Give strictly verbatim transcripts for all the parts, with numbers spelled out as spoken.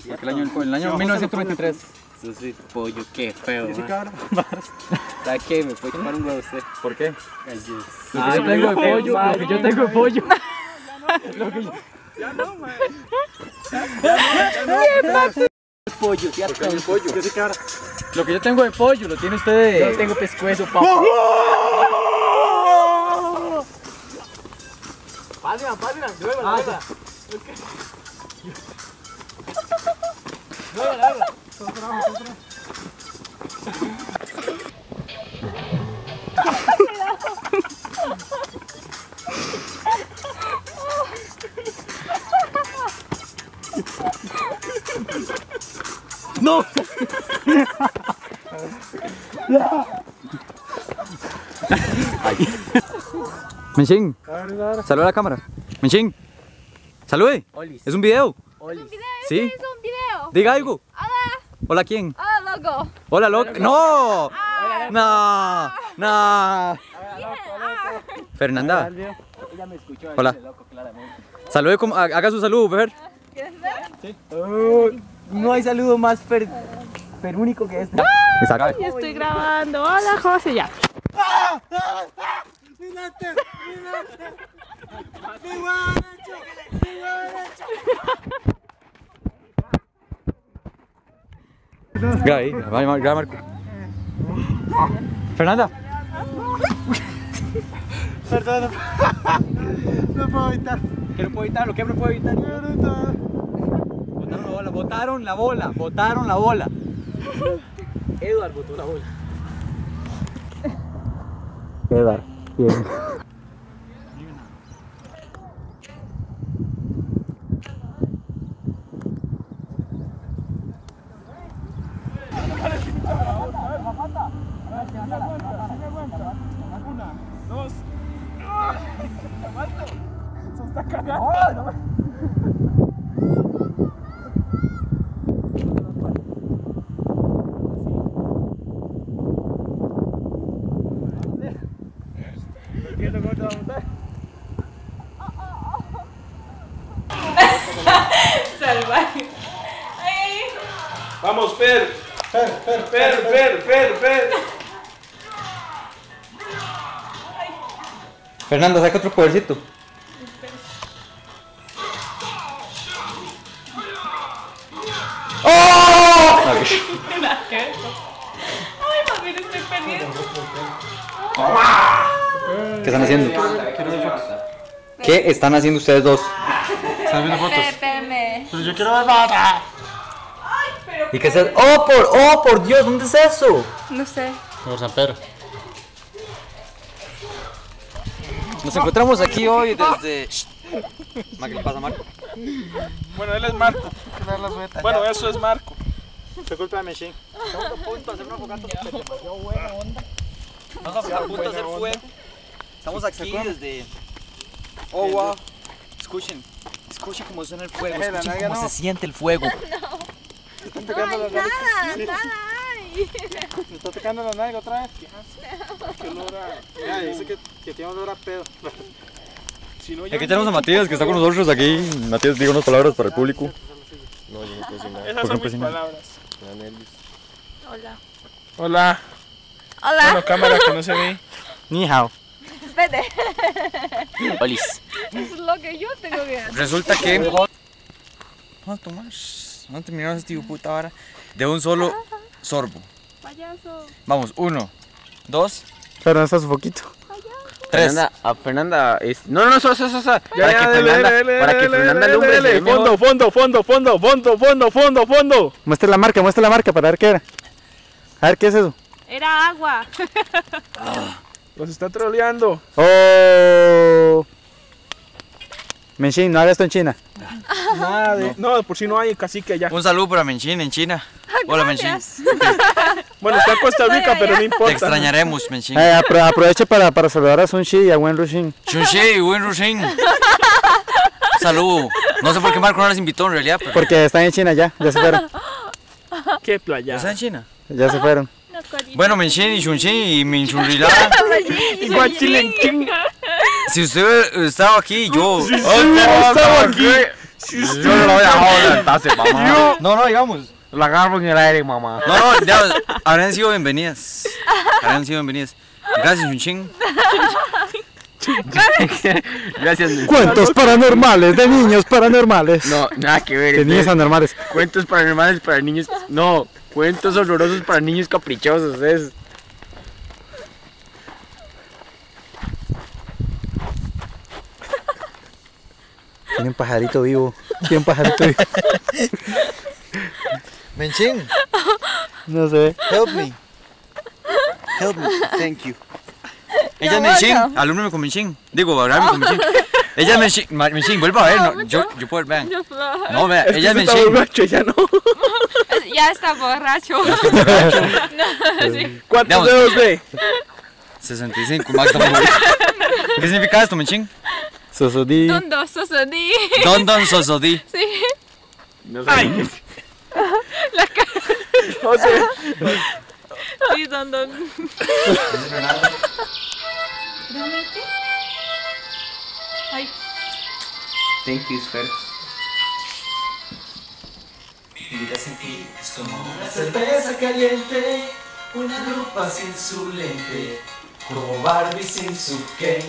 Porque el año, el año mil novecientos veintitrés. Eso sí, pollo, qué feo. Sí, cabrón. ¿Sabes qué? Me puede chupar un huevo usted. ¿Por qué? Ay, Dios. Lo que yo tengo de pollo, lo que yo tengo de pollo. Lo que yo... Ya no, man. Pollo, ¿sí? Porque hay un pollo. Yo sí, cabrón. Lo que yo tengo de pollo, lo tiene usted de... Yo tengo pescuezo, papá. Pásela, pásela. Llévala, llévala. Llévala, llévala. Todo trabajo, todo trabajo. ¡No! Menchín, saluda a la cámara. Menchín, salude. Olis. Es un video. Olis. ¿Un video? Sí. ¿Es un video? Diga algo. Hola. Hola, ¿quién? Hola, loco. Hola, loco. No. No. No. Fernanda. Ella me escuchó. Hola. Loco, claramente. Salude, como- haga su saludo, Fer. ¿Quieres ver? Oh, no hay saludo más fer, fer único que este. Exacto. Ya estoy grabando. Hola, José, ya. ¡Minate! ¡Minate! ¡Mi guaracho! ¡Mi guaracho! Graba ahí, graba, graba, Marco. Fernanda. Perdón, no puedo evitar. ¿Qué no puedo evitarlo? ¿Qué no puedo evitar? Botaron la bola, botaron la bola, botaron la bola. Edward botó la bola. Edward, bien. Una, dos. ¿Cuánto? Eso está cagado. ¿Entiendo cómo te va a montar? Salvaje. Ay. Vamos, Fer. Fer, Fer, Fer, Fer, Fer, Fer. Fernanda, saca otro podercito. ¡Oh! Ay, mami, lo estoy perdiendo. ¿Qué están haciendo? ¿Qué están haciendo ustedes dos? ¿Estás viendo fotos? Espérame. Pero yo quiero ver fotos. Ay, pero. ¿Y qué es eso? ¡Oh, por, oh, por Dios! ¿Dónde es eso? No sé. Por San Pedro. Nos encontramos aquí hoy desde... ¿Qué le pasa, Marco? Bueno, él es Marco. Bueno, eso es Marco. Se culpa de Machine. Estamos a punto de hacer una fogata súper demasiado buena onda. Estamos a punto de hacer fuego. Estamos aquí desde... Oh, wow. Escuchen. Escuchen cómo suena el fuego. Eh, la Escuchen nalga cómo no. se siente el fuego. Se están tocando las Nada, nalgas. nada hay. Se está tocando la nalga otra vez. Qué olor a... Mira, dice que, que tiene olor a pedo. Si no, Aquí tenemos a Matías que está con nosotros aquí. Matías, diga unas palabras para el público. No, yo no puedo decir nada. Esas ¿Por qué son mis presionar? palabras. Me da nervios. Hola. Hola. Hola. Bueno, cámara que no se ve. Ni hao. Vete. Olis. Es lo que yo tengo que hacer. Resulta que... Vamos a tomar... Vamos a terminar este puta ahora. De un solo sorbo. Payaso. Vamos, uno, dos, Pero no está su foquito. tres. Fernanda, a Fernanda es... No, no, no, eso, eso, eso. Para Ya, ya, que dele, Fernanda, dele, para que dele, Fernanda dele, alumbre. dele. se ve mejor. Fondo, fondo, fondo, fondo, fondo, fondo, fondo, fondo, fondo. Muestra la marca, muestra la marca para ver qué era. A ver qué es eso. Era agua. Los está troleando. Oh. Menchín, no hagas esto en China. Nada de... No, por si no hay cacique allá. Un saludo para Menchín en China. Hola, Menchín. Gracias. Bueno, está en Costa Rica, pero no importa. Te extrañaremos, Menchín. Eh, apro- aproveche para, para saludar a Sun Shi y a Wen Rushin. Chunchi, buen Rushin. Saludo. No sé por qué Marco no les invitó en realidad, pero... Porque están en China ya, ya se fueron. ¿Qué playa? ¿Está en China? Ya se fueron. Bueno, Menchín y Chunchi y Minchunrila. Igual chilenchín. Si usted hubiera estado aquí, yo... Si usted hubiera estado aquí. Yo no lo voy a joder, tase, mamá. No, no, digamos. La agarro en el aire, mamá. No, no, digamos, habrán sido bienvenidas. Habrán sido bienvenidas. Gracias, un ching. Gracias. Cuentos paranormales, de niños paranormales. No, nada que ver. De niños este, anormales. Cuentos paranormales para niños. No, cuentos horrorosos para niños caprichosos. Es. Tiene un pajarito vivo. Tiene un pajarito vivo. Menching, No sé. help me. Help me, thank you. Ella es No, Menching, no. alumno con Menching. Digo, hablarme con Menching. Ella es Menching, Ma- Menching, vuelva a ver. No, yo, yo puedo ver, vean. Yo floja. No, vea, ella es Está Menching. borracho, ya no. Ya está borracho. No, sí. ¿Cuántos Digamos. dedos de? sesenta y cinco, Max. ¿Qué significa esto, Menching? Sosodí. Tondo, sosodí. Don Don Sosodí. Sí. No sé. La cara. José. Sí, don, don. ¿Realmente? Ay. Thank you, Sfer. Mi vida sin ti es como una cerveza caliente, una lupa sin su lente, como Barbie sin su Ken.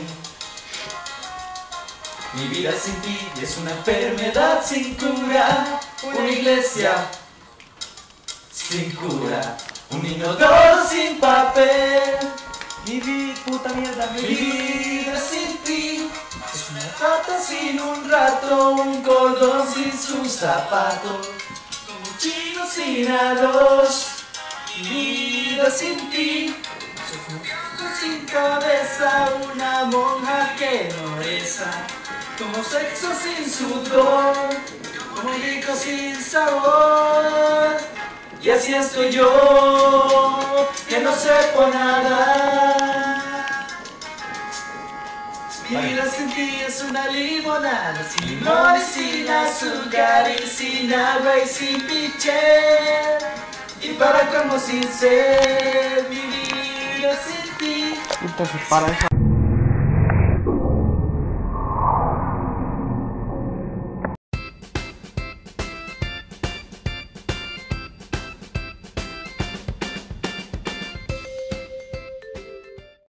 Mi vida sin ti es una enfermedad sin cura, una iglesia sin cura, un inodoro sin papel. Mi vida, puta mierda, mi vida sin ti es una rata sin un rato, un cordón sin sus zapatos, un chino sin arroz. Mi vida sin ti es un gato sin cabeza, una monja que no reza, como sexo sin sudor, como rico sin sabor. Y así estoy yo, que no sepo nada. Mi vida sin ti es una limonada, sin limón y sin azúcar y sin agua y sin piché. Y para colmo sin ser, mi vida sin ti. Entonces, para esa